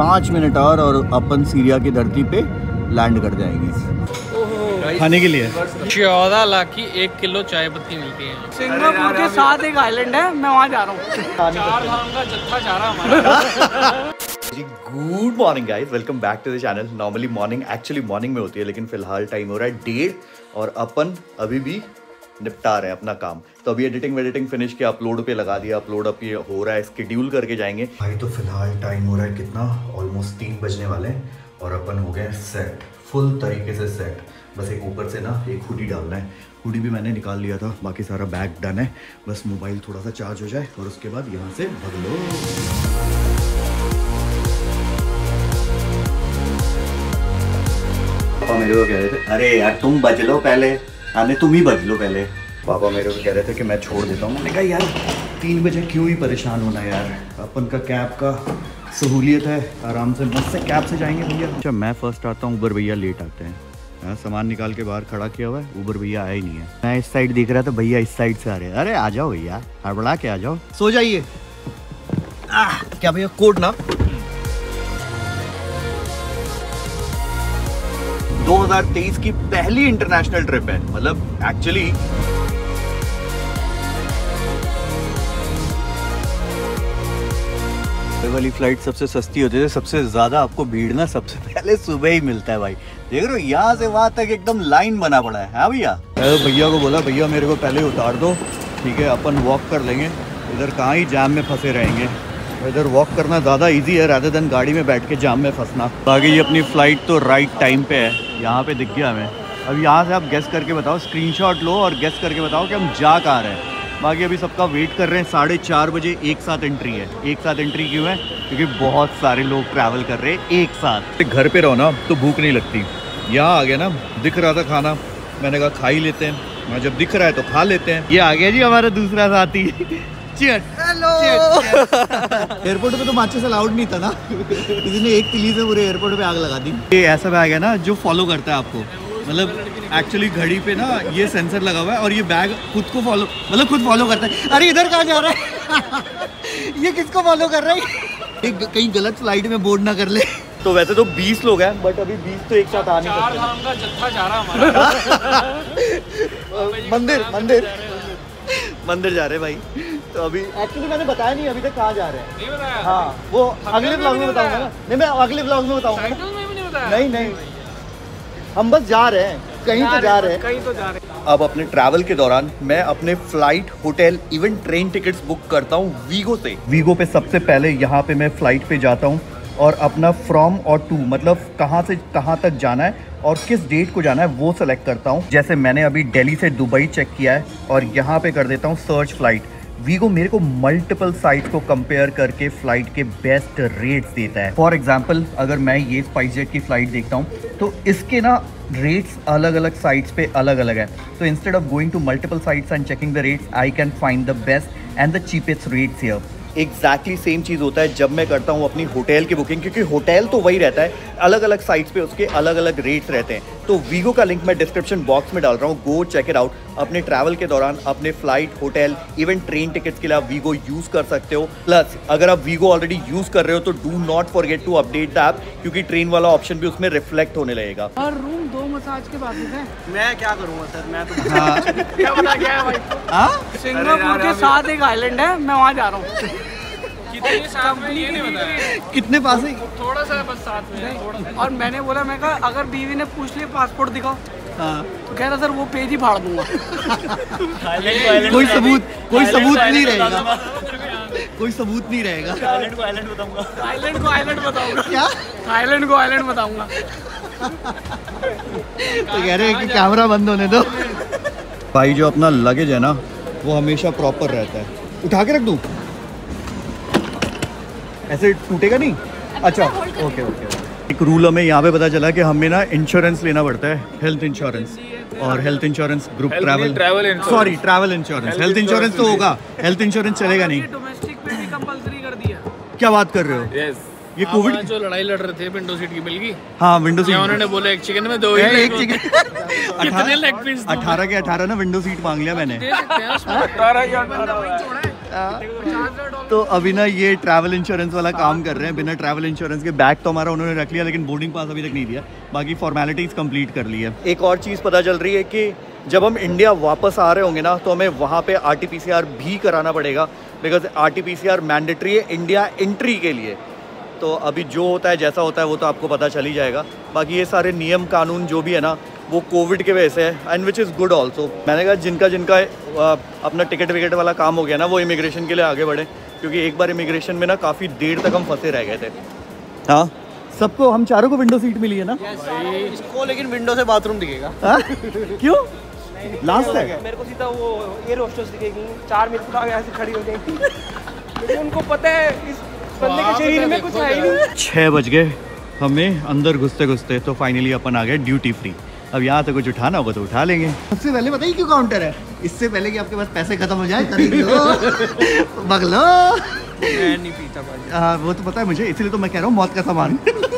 5 minute और अपन Syria की धरती पे लैंड कर जाएंगे खाने के लिए। 14 लाख की 1 किलो चाय पत्ती मिलती है। सिंगापुर के साथ एक आइलैंड है, मैं वहाँ जा रहा हूँ। 4 धाम का जत्था जा रहा हमारा। Good morning guys, welcome back to the channel. Normally morning actually morning में होती है, लेकिन फिलहाल टाइम हो रहा है 1:30 और अपन अभी भी निपटा रहे हैं अपना काम। तो अभी एडिटिंग फिनिश किया, अपलोड पे लगा दिया। अपलोड अब ये हो रहा है, शेड्यूल करके जाएंगे भाई। तो फिलहाल टाइम हो रहा है कितना, ऑलमोस्ट 3 बजने वाले हैं और अपन हो गए सेट, फुल तरीके से सेट। बस एक ऊपर से ना एक हुडी डालना है। हुडी भी मैंने निकाल लिया था, बाकी सारा बैग डन है। बस मोबाइल थोड़ा सा चार्ज हो जाए और उसके बाद यहाँ से भग लो। पापा मेरे को कह रहे थे, अरे यार तुम बज लो पहले, आने तुम ही बज लो पहले। पापा मेरे को कह रहे थे कि मैं छोड़ देता हूँ। मैंने कहा यार 3 बजे क्यों ही परेशान होना यार, अपन का कैब का सहूलियत है, आराम से मस्त से कैब से जाएंगे भैया। अच्छा मैं फर्स्ट आता हूँ, उबर भैया लेट आते हैं। सामान निकाल के बाहर खड़ा किया हुआ है, उबर भैया आया ही नहीं है। मैं इस साइड दिख रहा था, भैया इस साइड से आ रहे हैं। अरे आ जाओ भैया, हड़बड़ा के आ जाओ, सो जाइए। क्या भैया कोड ना 2023 की पहली इंटरनेशनल ट्रिप है। मतलब एक्चुअली वाली फ्लाइट सबसे सस्ती होती है, सबसे ज्यादा आपको भीड़ ना सबसे पहले सुबह ही मिलता है भाई। देख रहे हो यहाँ से वहां तक एकदम लाइन बना पड़ा है। हाँ भैया, भैया को बोला भैया मेरे को पहले उतार दो, ठीक है अपन वॉक कर लेंगे, इधर कहाँ ही जाम में फंसे रहेंगे। इधर वॉक करना ज़्यादा इजी है रादर देन गाड़ी में बैठ के जाम में फंसना। आगे ये अपनी फ़्लाइट तो राइट टाइम पे है, यहाँ पे दिख गया हमें। अब यहाँ से आप गेस करके बताओ, स्क्रीनशॉट लो और गेस करके बताओ कि हम जा कहाँ रहे हैं। बाकी अभी सबका वेट कर रहे हैं, 4:30 बजे एक साथ एंट्री है। एक साथ एंट्री क्यों है? क्योंकि बहुत सारे लोग ट्रैवल कर रहे हैं एक साथ। घर पे रहो ना तो भूख नहीं लगती। यहाँ आ गया ना, दिख रहा था खाना, मैंने कहा खा ही लेते हैं। मैं जब दिख रहा है तो खा लेते हैं। ये आ गया जी हमारा दूसरा साथी। हेलो। एयरपोर्ट पे तो माचिस अलाउड नहीं था ना, किसी ने एक तिली से पूरे एयरपोर्ट पे आग लगा दी। ये ऐसा बैग है ना जो फॉलो करता है आपको, मतलब एक्चुअली घड़ी पे ना ये सेंसर लगा हुआ है और ये बैग खुद को फॉलो, मतलब खुद फॉलो करता है। अरे इधर कहाँ जा रहा है? ये किसको फॉलो कर रहा है? कहीं गलत फ्लाइट में बोर्ड ना कर ले। तो वैसे तो 20 लोग हैं, बट अभी 20 तो एक साथ आ नहीं सकते। 4 धाम का जत्था जा रहा हमारा। मंदिर जा रहे हैं भाई। तो अभी एक्चुअली मैंने बताया नहीं अभी तक कहाँ जा रहे हैं। नहीं बताया? हाँ वो अगले ब्लॉग में बताऊंगा ना। नहीं मैं अगले ब्लॉग में बताऊंगा ना। नहीं बताया? नहीं हम बस जा रहे हैं, कहीं तो जा रहे हैं। अब अपने ट्रैवल के दौरान मैं अपने flight, hotel, even train tickets book करता हूँ वीगो से। वीगो पे सबसे पहले यहाँ पे मैं फ्लाइट पे जाता हूँ और अपना फ्रॉम और टू, मतलब कहाँ से कहाँ तक जाना है और किस डेट को जाना है वो सेलेक्ट करता हूँ। जैसे मैंने अभी दिल्ली से दुबई चेक किया है और यहाँ पे कर देता हूँ सर्च फ्लाइट। वीगो मेरे को मल्टीपल साइट्स को कंपेयर करके फ्लाइट के बेस्ट रेट्स देता है। फॉर एग्जांपल अगर मैं ये स्पाइसजेट की फ़्लाइट देखता हूँ तो इसके ना रेट्स अलग अलग साइट्स पे अलग अलग है। तो instead of going to multiple sites and checking the rates, I can find the best and the cheapest rates here. Exactly same चीज़ होता है जब मैं करता हूँ अपनी होटल की बुकिंग, क्योंकि होटल तो वही रहता है, अलग अलग साइट्स पे उसके अलग अलग रेट्स रहते हैं। तो वीगो का लिंक मैं डिस्क्रिप्शन बॉक्स में डाल रहा हूँ, गो चेक इट आउट। अपने ट्रैवल के दौरान अपने flight, hotel, even train tickets के लिए आप वीगो यूज़ कर सकते हो। प्लस अगर आप वीगो ऑलरेडी यूज़ कर रहे हो तो do not forget to update the app, क्योंकि ट्रेन वाला ऑप्शन भी उसमें रिफ्लेक्ट होने लगेगा। और रूम 2 मसाज के बाद है। मैं क्या करूँगा सर, मैं तो क्या बता क्या है भाई? सिंगापुर के साथ एक आइलैंड है, मैं वहाँ जा रहा हूँ। कितने साथ में ये नहीं बताया? कितने पास है? थोड़ा सा बस साथ में थोड़ा। और मैंने बोला, मैं कहा अगर बीवी ने पूछ लिया पासपोर्ट दिखाओ, तो कह रहा सर वो पेज ही फाड़ दूंगा। कोई सबूत नहीं रहेगा, कोई सबूत नहीं रहेगा। आइलैंड को आइलैंड बताऊंगा। क्या? थाईलैंड को आइलैंड बताऊंगा। तो कह रहे हैं कि कैमरा बंद होने दो। भाई जो अपना लगेज है ना वो हमेशा प्रॉपर रहता है। उठा के रख दूं? ऐसे टूटेगा नहीं? अच्छा ओके। एक रूल हमें यहाँ पे पता चला कि हमें ना इंश्योरेंस लेना पड़ता है, हेल्थ इंश्योरेंस। और health insurance, group travel insurance. Health insurance तो होगा, हेल्थ इंश्योरेंस चलेगा नहीं। डोमेस्टिक पे भी कंपलसरी कर दिया। क्या बात कर रहे हो? यस। ये कोविड जो लड़ाई लड़ रहे थे विंडो सीट की मिल गई। हाँ विंडो सीट। उन्होंने बोला एक चिकन में 2 ही एक चिकन। कितने लेग पीस? 18 के 18 ना विंडो सीट मांग लिया मैंने। 18 के 18 तो अभी ना ये ट्रैवल इंश्योरेंस वाला काम कर रहे हैं। बिना ट्रैवल इंश्योरेंस के बैग तो हमारा उन्होंने रख लिया, लेकिन बोर्डिंग पास अभी तक नहीं दिया। बाकी फॉर्मेलिटीज़ कंप्लीट कर ली है। एक और चीज़ पता चल रही है कि जब हम इंडिया वापस आ रहे होंगे ना, तो हमें वहाँ पे RT-PCR भी कराना पड़ेगा, बिकॉज RT-PCR मैंडेटरी है इंडिया एंट्री के लिए। तो अभी जो होता है, जैसा होता है, वो तो आपको पता चल ही जाएगा। बाकी ये सारे नियम कानून जो भी है ना, वो कोविड के वजह से है, and which is good also. मैंने कहा जिनका अपना टिकट विकेट वाला काम हो गया ना, वो इमिग्रेशन के लिए आगे बढ़े, क्योंकि एक बार इमिग्रेशन में ना काफ़ी देर तक हम फंसे रह गए थे। हाँ, सबको, हम चारों को विंडो सीट मिली है ना? इसको लेकिन विंडो से बाथरूम दिखेगा। क्यों? लास्ट है। मेरे को सीधा वो एयर होस्टेस दिखेगी, 4 मिनट आगे ऐसे खड़ी हो जाएगी, लेकिन उनको पता है इस बंदे के शरीर में कुछ है ही नहीं। 6 बज गए हमें अंदर घुसते घुसते, तो फाइनली अपन आ गए ड्यूटी फ्री। अब यहाँ से कुछ उठाना होगा तो उठा लेंगे। सबसे पहले बताइए क्यों काउंटर है? इससे पहले कि आपके पास पैसे खत्म हो जाए, खरीद लो, बगलो। मैं नहीं पीता भाई। हाँ, वो तो पता है मुझे, इसलिए तो मैं कह रहा हूँ मौत का सामान।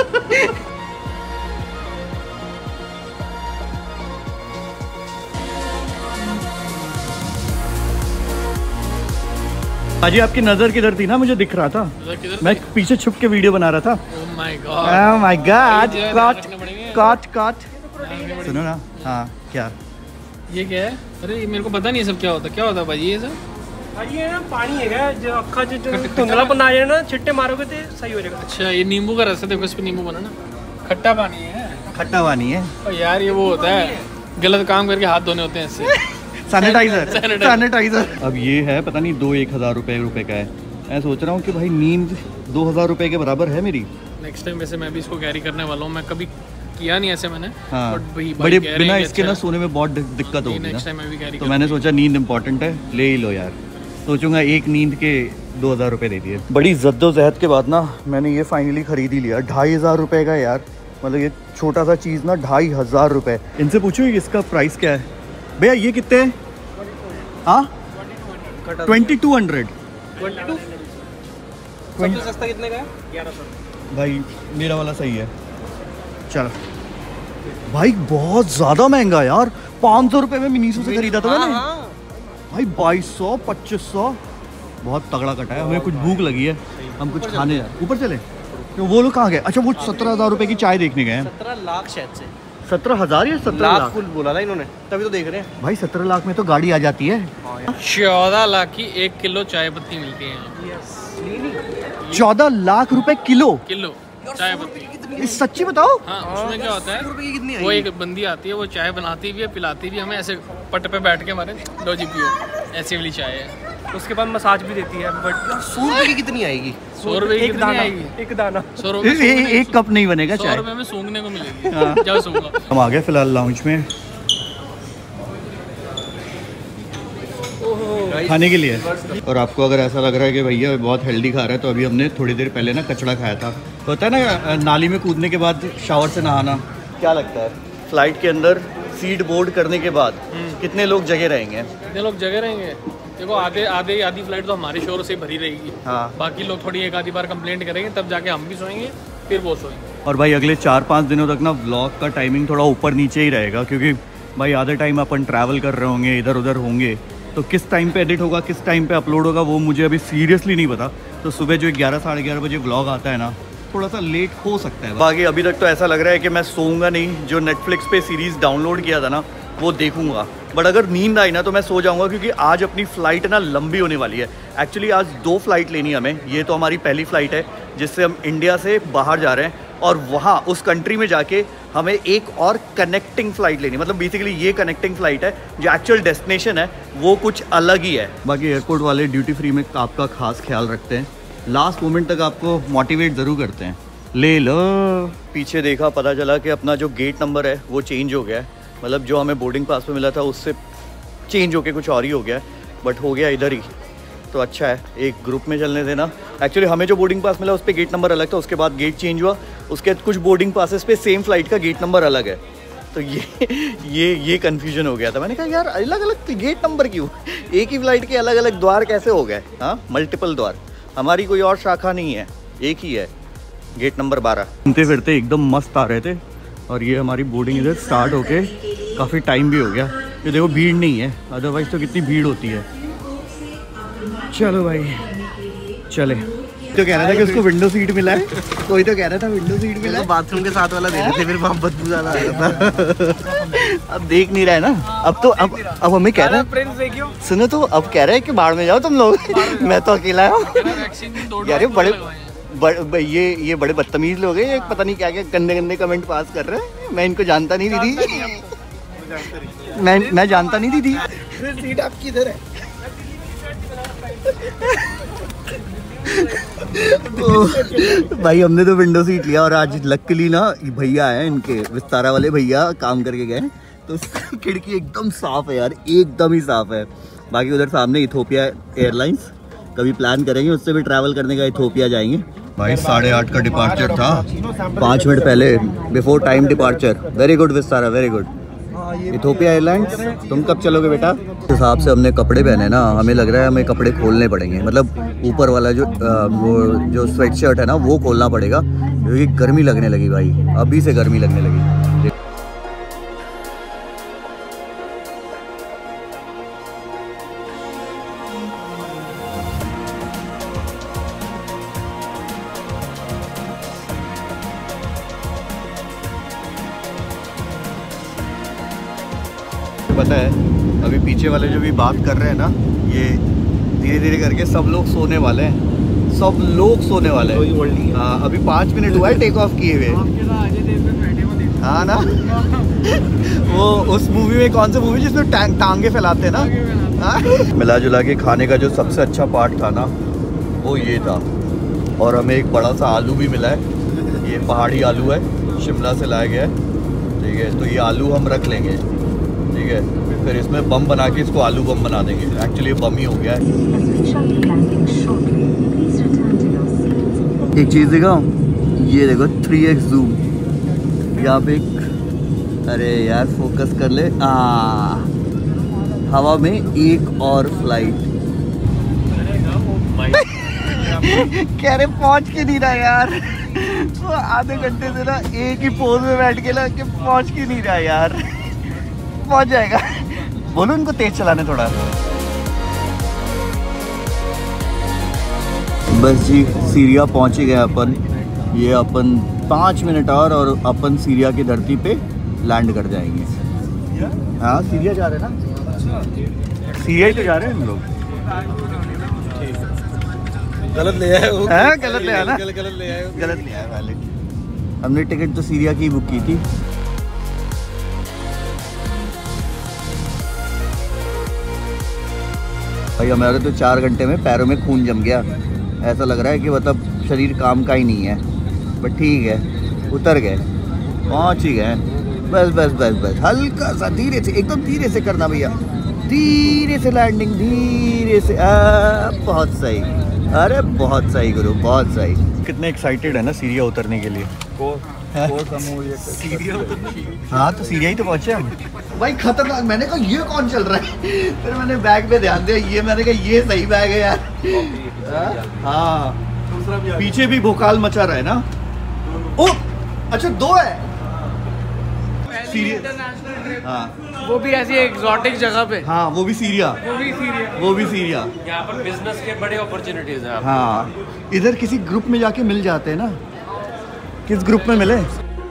बाजी आपकी नजर किधर थी ना, मुझे दिख रहा था। मैं पीछे छुप के वीडियो बना रहा था। Oh my God! काट। सुनो ना। हाँ, क्या ये क्या है? अरे मेरे को पता नहीं सब क्या होता है भाई ये सब। भाई ये ना पानी है जो अक्खा जो धुंधलापन आ जाए ना, छिट्टे मारोगे तो सही हो जाएगा। अच्छा, ये नींबू का रस है, देखो इस पे नींबू बनाना। खट्टा पानी है। और यार ये वो होता है, गलत काम करके हाथ धोने होते हैं इससे। सैनिटाइजर। अब ये है पता नहीं 2-1,000 रुपए का है। मैं सोच रहा हूँ कि भाई नींद 2,000 रुपए के बराबर है मेरी। नेक्स्ट टाइम वैसे मैं भी इसको कैरी करने वाला हूँ। मैं कभी किया नहीं ऐसे मैंने। हाँ, बड़े बिना इसके ना सोने में बहुत दिक्कत होगी नेक्स्ट टाइम मैं भी कैरी। तो मैंने सोचा नींद इंपॉर्टेंट है, ले ही लो यार। सोचूंगा एक नींद के 2,000 रुपए दे दिए। बड़ी जद्दोजहद के बाद ना मैंने ये फाइनली खरीद ही लिया। 2,500 रुपए का यार, मतलब ये छोटा सा चीज़ ना 2,500 रुपए। इनसे पूछो इसका प्राइस क्या है भैया, ये कितने हैं? हाँ, 2200। सबसे सस्ता कितने का है? 1100। भाई मेरा वाला सही है। चलो भाई, बहुत ज़्यादा महंगा यार। 500 रुपये में मिनीसो से खरीदा था मैंने। भाई 2200, 2500, बहुत तगड़ा कटा है। हमें कुछ भूख लगी है, हम कुछ खाने जाए। ऊपर चले तो वो लोग कहाँ गए? अच्छा, वो 17,000 रुपये की चाय देखने गए हैं। 17 लाख शायद से। 17,000 या 17 लाख कुल बोला था इन्होंने, तभी तो देख रहे हैं। भाई 17 लाख में तो गाड़ी आ जाती है। 14 लाख की 1 किलो चाय पत्ती मिलती है। 14 लाख रुपए किलो चाय पत्ती। इस सच्ची बताओ। हाँ, उसमें क्या होता है, वो एक बंदी आती है, वो चाय बनाती भी है, पिलाती भी हमें ऐसे पट पे बैठ के, हमारे लो जी पियो, ऐसी वाली चाय है। उसके बाद मसाज भी देती है। बट 100 रुपये की कितनी आएगी? 100 रुपये की कितनी आएगी? एक दाना 100 रुपये। एक कप नहीं बनेगा चाय। 100 रुपये में सूंघने को मिलेगी। जाओ सूंघो। हम आ गए फिलहाल लाउंज में खाने के लिए। और आपको अगर ऐसा लग रहा है कि भैया बहुत हेल्दी खा रहा है, तो अभी हमने थोड़ी देर पहले ना कचड़ा खाया था। तो होता है ना नाली में कूदने के बाद शावर से नहाना। क्या लगता है फ्लाइट के अंदर सीट बोर्ड करने के बाद कितने लोग जगह रहेंगे? देखो आधी फ्लाइट तो हमारे शोर से भरी रहेगी। हाँ, बाकी लोग थोड़ी एक आधी बार कंप्लेंट करेंगे, तब जाके हम भी सोएंगे, फिर वो सोएंगे। और भाई अगले 4-5 दिनों तक ना व्लॉग का टाइमिंग थोड़ा ऊपर नीचे ही रहेगा, क्योंकि भाई आधे टाइम अपन ट्रैवल कर रहे होंगे, इधर उधर होंगे। तो किस टाइम पे एडिट होगा, किस टाइम पे अपलोड होगा, वो मुझे अभी सीरियसली नहीं पता। तो सुबह जो 11-11:30 बजे व्लॉग आता है ना, थोड़ा सा लेट हो सकता है। बाकी अभी तक तो ऐसा लग रहा है कि मैं सोऊंगा नहीं। जो नेटफ्लिक्स पे सीरीज़ डाउनलोड किया था ना, वो देखूंगा। बट अगर नींद आई ना तो मैं सो जाऊंगा, क्योंकि आज अपनी फ़्लाइट ना लंबी होने वाली है। एक्चुअली आज 2 फ्लाइट लेनी है हमें। ये तो हमारी पहली फ़्लाइट है जिससे हम इंडिया से बाहर जा रहे हैं, और वहाँ उस कंट्री में जाके हमें एक और कनेक्टिंग फ़्लाइट लेनी। मतलब बेसिकली ये कनेक्टिंग फ़्लाइट है, जो एक्चुअल डेस्टिनेशन है वो कुछ अलग ही है। बाकी एयरपोर्ट वाले ड्यूटी फ्री में आपका खास ख्याल रखते हैं, लास्ट मोमेंट तक आपको मोटिवेट ज़रूर करते हैं। ले लो। पीछे देखा, पता चला कि अपना जो गेट नंबर है वो चेंज हो गया है। मतलब जो हमें बोर्डिंग पास पे मिला था उससे चेंज होके कुछ और ही हो गया है, बट हो गया इधर ही। तो अच्छा है, एक ग्रुप में चलने देना। एक्चुअली हमें जो बोर्डिंग पास मिला उस पर गेट नंबर अलग था, उसके बाद गेट चेंज हुआ, उसके कुछ बोर्डिंग पासेस पे सेम फ्लाइट का गेट नंबर अलग है। तो ये कन्फ्यूजन हो गया था। मैंने कहा यार अलग अलग गेट नंबर क्यों, एक ही फ्लाइट के अलग अलग द्वार कैसे हो गए? हाँ, मल्टीपल द्वार। हमारी कोई और शाखा नहीं है, एक ही है, गेट नंबर 12। घूमते फिरते एकदम मस्त आ रहे थे, और ये हमारी बोर्डिंग इधर स्टार्ट होके काफ़ी टाइम भी हो गया। ये देखो भीड़ नहीं है, अदरवाइज तो कितनी भीड़ होती है। चलो भाई चले। तो कह रहा था कि उसको विंडो सीट मिला है, कोई तो कह रहा था विंडो सीट मिला है। बाथरूम के साथ वाला दे रहे थे, फिर वहाँ बदबू ज्यादा आ रहा था। अब देख नहीं रहा है ना, अब तो अब हमें कह रहा है, प्रिंस देखियो सुनो तो अब कह रहा है कि बाढ़ में जाओ तुम लोग, मैं तो अकेला हूँ। यार ये बड़े बदतमीज लोग हैं, ये पता नहीं क्या क्या गंदे गंदे कमेंट पास कर रहे हैं। मैं इनको जानता नहीं दीदी, मैं जानता नहीं दीदी। सीट आपकी इधर है। भाई हमने तो विंडो सीट लिया और आज लकीली ना भैया है, इनके विस्तारा वाले भैया काम करके गए, तो खिड़की एकदम साफ है यार, एकदम ही साफ है। बाकी उधर सामने इथोपिया एयरलाइंस, कभी प्लान करेंगे उससे भी ट्रैवल करने का, इथोपिया जाएंगे। भाई 8:30 का डिपार्चर था, 5 मिनट पहले, before time departure. Very good Vistara, very good. Ethiopia airlines, तुम कब चलोगे बेटा? इस हिसाब से हमने कपड़े पहने ना, हमें लग रहा है हमें कपड़े खोलने पड़ेंगे, मतलब ऊपर वाला वो जो स्वेट शर्ट है ना वो खोलना पड़ेगा, क्योंकि गर्मी लगने लगी भाई, अभी से गर्मी लगने लगी। पता है अभी पीछे वाले जो भी बात कर रहे हैं ना, ये धीरे धीरे करके सब लोग सोने वाले हैं, सब लोग सोने वाले हैं। हाँ अभी 5 मिनट हुआ है टेक ऑफ किए हुए। हाँ ना वो उस मूवी में, कौन सी मूवी जिसमें टांगे फैलाते हैं ना। मिला जुला के खाने का जो सबसे अच्छा पार्ट था ना वो ये था, और हमें एक बड़ा सा आलू भी मिला है, ये पहाड़ी आलू है, शिमला से लाया गया है, ठीक है। तो ये आलू हम रख लेंगे, ठीक है, फिर इसमें बम बना के इसको आलू बम बना देंगे। एक्चुअली ये बम ही हो गया है। एक चीज़ दिखाऊं, ये देखो 3x जूम, यहाँ पे एक, अरे यार फोकस कर ले, हवा में एक और फ्लाइट। कह रहे पहुँच के नहीं रहा यार, वो आधे घंटे से ना एक ही पोज में बैठ के ना कि पहुँच के नहीं रहा यार, पहुंच जाएगा। बोलो इनको तेज चलाने थोड़ा। बस जी सीरिया पहुंच ही गए अपन, ये अपन 5 मिनट और अपन सीरिया की धरती पे लैंड कर जाएंगे। हाँ सीरिया जा रहे हैं ना, सीरिया ही तो जा रहे हैं हम लोग। गलत ले आए वो, गलत ले आया ना, गलत ले आया वाले। हमने टिकट तो सीरिया की बुक की थी। भाई हमारे तो 4 घंटे में पैरों में खून जम गया, ऐसा लग रहा है कि मतलब शरीर काम का ही नहीं है, बट ठीक है उतर गए, पहुंच ही गए। बस बस बस बस हल्का सा धीरे से, एकदम धीरे से करना भैया, धीरे से लैंडिंग, धीरे से। बहुत सही, अरे बहुत सही गुरु, बहुत सही। कितने एक्साइटेड है ना सीरिया उतरने के लिए। हाँ तो सीरिया ही तो पहुंचे हम भाई। खतरनाक, मैंने कहा ये कौन चल रहा है, फिर मैंने बैग पे ध्यान दिया, ये मैंने कहा ये सही बैग है यार। हाँ पीछे भी भोकाल मचा रहा है ना। ओ अच्छा 2 है सीरिया। हाँ वो भी ऐसी एग्जॉटिक जगह पे। हाँ वो भी सीरिया, वो भी सीरिया। यहाँ पर बिजनेस के बड़े अपॉर्चुनिटीज हैं। हाँ इधर किसी ग्रुप में जाके मिल जाते हैं ना। किस ग्रुप में मिले?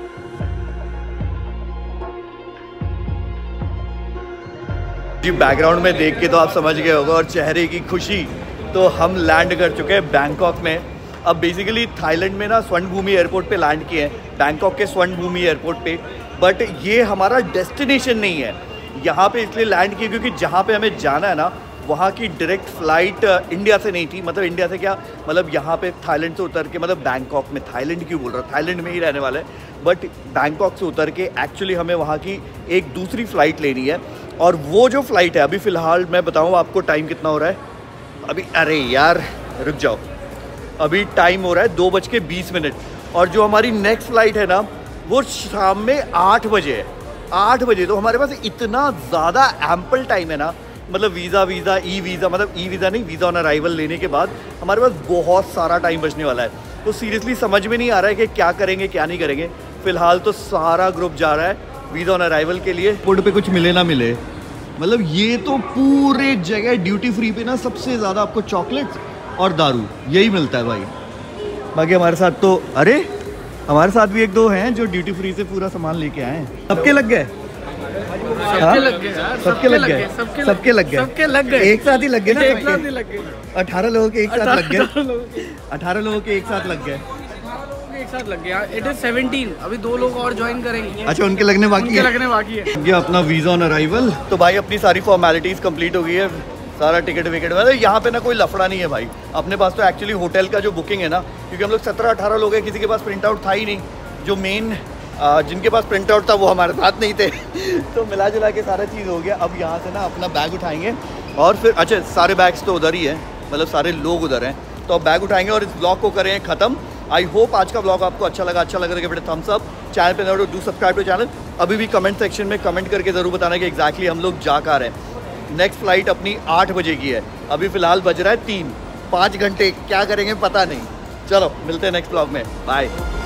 जी बैकग्राउंड में देख के तो आप समझ गए होगा, और चेहरे की खुशी। तो हम लैंड कर चुके हैं बैंकॉक में। अब बेसिकली थाईलैंड में ना स्वर्णभूमि एयरपोर्ट पे लैंड किए हैं, बैंकॉक के स्वर्णभूमि एयरपोर्ट पे, बट ये हमारा डेस्टिनेशन नहीं है। यहाँ पे इसलिए लैंड किए क्योंकि जहाँ पे हमें जाना है ना वहाँ की डायरेक्ट फ़्लाइट इंडिया से नहीं थी। मतलब इंडिया से क्या, मतलब यहाँ पे थाईलैंड से उतर के, मतलब बैंकॉक में, थाईलैंड क्यों बोल रहा, थाईलैंड में ही रहने वाले, बट बैंकॉक से उतर के एक्चुअली हमें वहाँ की एक दूसरी फ़्लाइट लेनी है। और वो जो फ़्लाइट है, अभी फ़िलहाल मैं बताऊँ आपको टाइम कितना हो रहा है अभी, अरे यार रुक जाओ, अभी टाइम हो रहा है 2:20, और जो हमारी नेक्स्ट फ़्लाइट है ना वो शाम में 8 बजे है। 8 बजे, तो हमारे पास इतना ज़्यादा एम्पल टाइम है ना, मतलब वीज़ा ई वीज़ा, मतलब ई वीज़ा नहीं, वीज़ा ऑन अराइवल लेने के बाद हमारे पास बहुत सारा टाइम बचने वाला है। तो सीरियसली समझ में नहीं आ रहा है कि क्या करेंगे क्या नहीं करेंगे। फ़िलहाल तो सारा ग्रुप जा रहा है वीज़ा ऑन अराइवल के लिए। फूड पे कुछ मिले ना मिले, मतलब ये तो पूरे जगह ड्यूटी फ्री पे ना सबसे ज़्यादा आपको चॉकलेट्स और दारू यही मिलता है भाई। बाकी हमारे साथ तो अरे हमारे साथ भी एक दो हैं जो ड्यूटी फ्री से पूरा सामान लेके आए हैं। सबके लग गए? सबके लग गए यार, सबके लग गए? सबके लग गए? सबके लग गए, एक साथ ही लग गए ना? एक साथ ही लग गए। 18 लोगों के एक साथ लग गए। 18 लोगों के एक साथ लग गए। एक साथ लग गया। इट इज 17, अभी 2 लोग और ज्वाइन करेंगे। अच्छा उनके लगने बाकी उनके है? लगने बाकी है। ये अपना वीज़ा ऑन अराइवल। तो भाई अपनी सारी फॉर्मेलिटीज कंप्लीट हो गई है, सारा टिकट विकेट मतलब यहाँ पे ना कोई लफड़ा नहीं है भाई। अपने पास तो एक्चुअली होटल का जो बुकिंग है ना, क्योंकि हम लोग 17-18 लोग हैं, किसी के पास प्रिंट आउट था ही नहीं। जो मेन जिनके पास प्रिंट आउट था वो हमारे साथ नहीं थे तो मिला जुला के सारा चीज़ हो गया। अब यहाँ से ना अपना बैग उठाएंगे और फिर अच्छा सारे बैग्स तो उधर ही है, मतलब सारे लोग उधर हैं, तो अब बैग उठाएंगे और इस ब्लॉग को करें ख़त्म। आई होप आज का ब्लॉग आपको अच्छा लगा तो बेटे थम्स अप, चैनल पे नए डू सब्सक्राइब टू चैनल। अभी भी कमेंट सेक्शन में कमेंट करके ज़रूर बताना कि एग्जैक्टली हम लोग जा कर रहे हैं। नेक्स्ट फ्लाइट अपनी 8 बजे की है, अभी फ़िलहाल बज रहा है 3, 5 घंटे क्या करेंगे पता नहीं। चलो मिलते हैं नेक्स्ट ब्लॉग में, बाय।